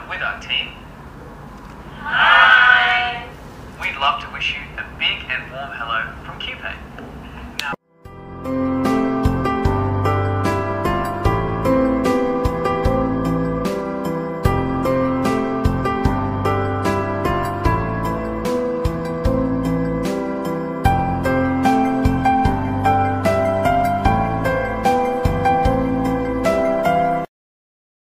out with our team. Hi! We'd love to wish you a big and warm hello from